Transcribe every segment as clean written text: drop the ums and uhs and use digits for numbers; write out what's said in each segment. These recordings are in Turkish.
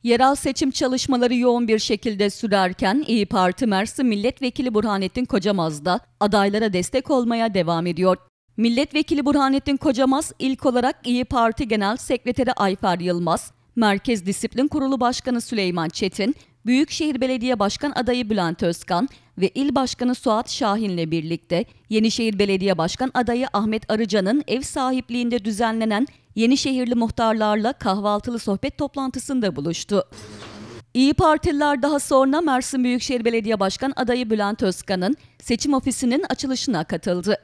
Yerel seçim çalışmaları yoğun bir şekilde sürerken İYİ Parti Mersin Milletvekili Burhanettin Kocamaz da adaylara destek olmaya devam ediyor. Milletvekili Burhanettin Kocamaz ilk olarak İYİ Parti Genel Sekreteri Ayfer Yılmaz, Merkez Disiplin Kurulu Başkanı Süleyman Çetin, Büyükşehir Belediye Başkan adayı Bülent Özkan ve İl Başkanı Suat Şahin'le birlikte Yenişehir Belediye Başkan adayı Ahmet Arıcan'ın ev sahipliğinde düzenlenen Yenişehirli muhtarlarla kahvaltılı sohbet toplantısında buluştu. İYİ Partililer daha sonra Mersin Büyükşehir Belediye Başkan adayı Bülent Özkan'ın seçim ofisinin açılışına katıldı.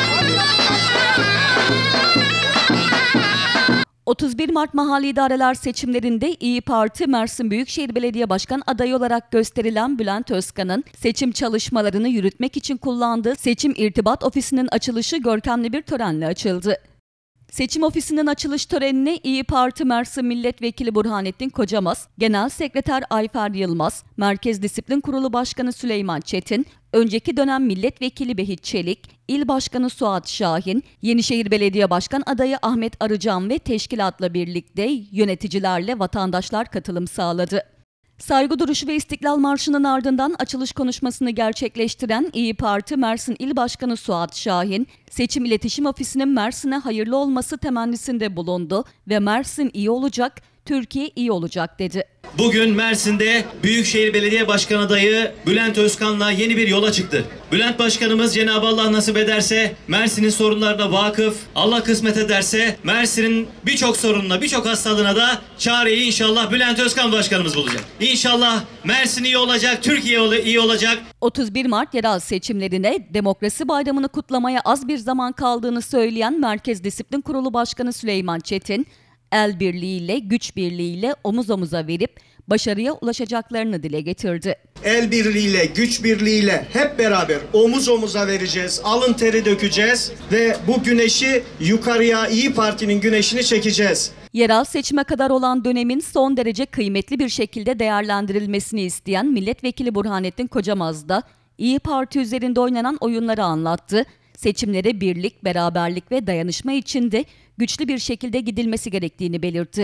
31 Mart Mahalli İdareler seçimlerinde İYİ Parti Mersin Büyükşehir Belediye Başkan adayı olarak gösterilen Bülent Özkan'ın seçim çalışmalarını yürütmek için kullandığı Seçim İrtibat Ofisi'nin açılışı görkemli bir törenle açıldı. Seçim ofisinin açılış törenine İYİ Parti Mersin Milletvekili Burhanettin Kocamaz, Genel Sekreter Ayfer Yılmaz, Merkez Disiplin Kurulu Başkanı Süleyman Çetin, önceki dönem Milletvekili Behit Çelik, İl Başkanı Suat Şahin, Yenişehir Belediye Başkan adayı Ahmet Arıcan ve teşkilatla birlikte yöneticilerle vatandaşlar katılım sağladı. Saygı duruşu ve İstiklal Marşı'nın ardından açılış konuşmasını gerçekleştiren İYİ Parti Mersin İl Başkanı Suat Şahin, Seçim İletişim Ofisi'nin Mersin'e hayırlı olması temennisinde bulundu ve Mersin iyi olacak, Türkiye iyi olacak dedi. Bugün Mersin'de Büyükşehir Belediye Başkan adayı Bülent Özkan'la yeni bir yola çıktı. Bülent Başkanımız Cenab-ı Allah nasip ederse Mersin'in sorunlarına vakıf, Allah kısmet ederse Mersin'in birçok sorununa, birçok hastalığına da çareyi inşallah Bülent Özkan Başkanımız bulacak. İnşallah Mersin iyi olacak, Türkiye iyi olacak. 31 Mart yerel seçimlerine Demokrasi Bayramı'nı kutlamaya az bir zaman kaldığını söyleyen Merkez Disiplin Kurulu Başkanı Süleyman Çetin, el birliğiyle, güç birliğiyle omuz omuza verip başarıya ulaşacaklarını dile getirdi. El birliğiyle, güç birliğiyle hep beraber omuz omuza vereceğiz, alın teri dökeceğiz ve bu güneşi yukarıya, İYİ Parti'nin güneşini çekeceğiz. Yerel seçime kadar olan dönemin son derece kıymetli bir şekilde değerlendirilmesini isteyen Milletvekili Burhanettin Kocamaz da İYİ Parti üzerinde oynanan oyunları anlattı. Seçimlere birlik, beraberlik ve dayanışma içinde güçlü bir şekilde gidilmesi gerektiğini belirtti.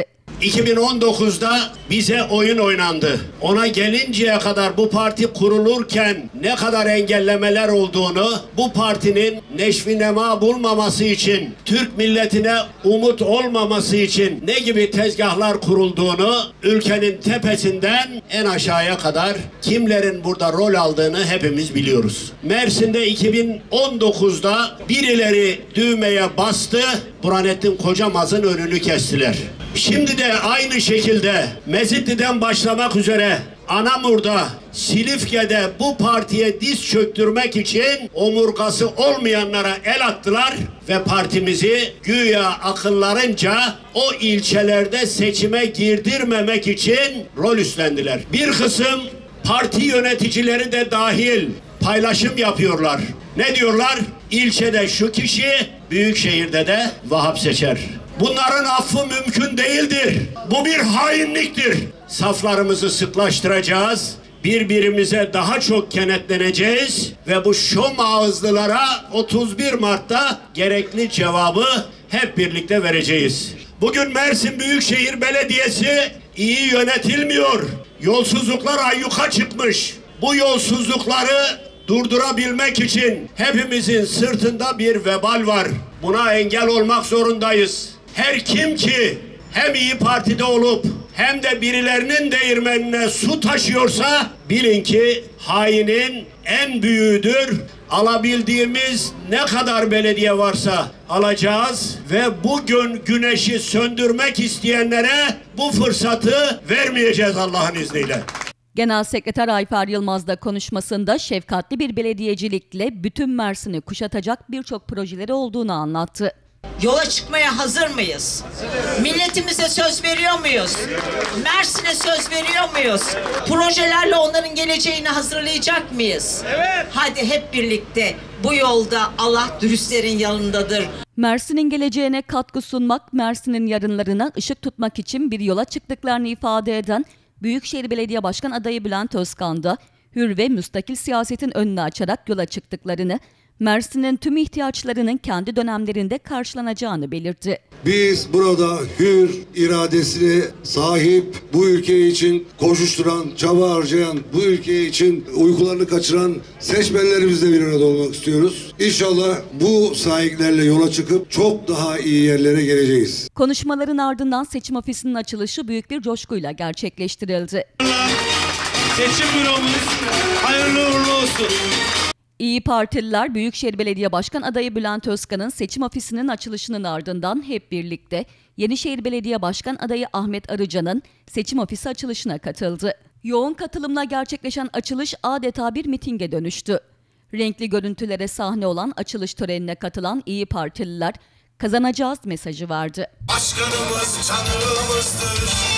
2019'da bize oyun oynandı. Ona gelinceye kadar bu parti kurulurken ne kadar engellemeler olduğunu, bu partinin neşvi nema bulmaması için, Türk milletine umut olmaması için ne gibi tezgahlar kurulduğunu, ülkenin tepesinden en aşağıya kadar kimlerin burada rol aldığını hepimiz biliyoruz. Mersin'de 2019'da birileri düğmeye bastı, Burhanettin Kocamaz'ın önünü kestiler. Şimdi de aynı şekilde Mezitli'den başlamak üzere Anamur'da, Silifke'de bu partiye diz çöktürmek için omurgası olmayanlara el attılar ve partimizi güya akıllarınca o ilçelerde seçime girdirmemek için rol üstlendiler. Bir kısım parti yöneticileri de dahil paylaşım yapıyorlar. Ne diyorlar? İlçede şu kişi, büyükşehirde de Vahap seçer. Bunların affı mümkün değildir. Bu bir hainliktir. Saflarımızı sıklaştıracağız. Birbirimize daha çok kenetleneceğiz ve bu şom ağızlılara 31 Mart'ta gerekli cevabı hep birlikte vereceğiz. Bugün Mersin Büyükşehir Belediyesi iyi yönetilmiyor. Yolsuzluklar ayyuka çıkmış. Bu yolsuzlukları durdurabilmek için hepimizin sırtında bir vebal var. Buna engel olmak zorundayız. Her kim ki hem İYİ Parti'de olup hem de birilerinin değirmenine su taşıyorsa bilin ki hainin en büyüğüdür. Alabildiğimiz ne kadar belediye varsa alacağız ve bugün güneşi söndürmek isteyenlere bu fırsatı vermeyeceğiz Allah'ın izniyle. Genel Sekreter Ayfer Yılmaz da konuşmasında şefkatli bir belediyecilikle bütün Mersin'i kuşatacak birçok projeleri olduğunu anlattı. Yola çıkmaya hazır mıyız? Milletimize söz veriyor muyuz? Mersin'e söz veriyor muyuz? Projelerle onların geleceğini hazırlayacak mıyız? Evet. Hadi hep birlikte bu yolda Allah dürüstlerin yanındadır. Mersin'in geleceğine katkı sunmak, Mersin'in yarınlarına ışık tutmak için bir yola çıktıklarını ifade eden Büyükşehir Belediye Başkan adayı Bülent Özkan da hür ve müstakil siyasetin önünü açarak yola çıktıklarını, Mersin'in tüm ihtiyaçlarının kendi dönemlerinde karşılanacağını belirtti. Biz burada hür iradesine sahip, bu ülke için koşuşturan, çaba harcayan, bu ülke için uykularını kaçıran seçmenlerimizle bir arada olmak istiyoruz. İnşallah bu sahiplerle yola çıkıp çok daha iyi yerlere geleceğiz. Konuşmaların ardından seçim ofisinin açılışı büyük bir coşkuyla gerçekleştirildi. Seçim büromuz hayırlı uğurlu olsun. İYİ Partililer Büyükşehir Belediye Başkan adayı Bülent Özkan'ın seçim ofisinin açılışının ardından hep birlikte Yenişehir Belediye Başkan adayı Ahmet Arıcan'ın seçim ofisi açılışına katıldı. Yoğun katılımla gerçekleşen açılış adeta bir mitinge dönüştü. Renkli görüntülere sahne olan açılış törenine katılan İYİ Partililer kazanacağız mesajı verdi. Başkanımız canımızdır.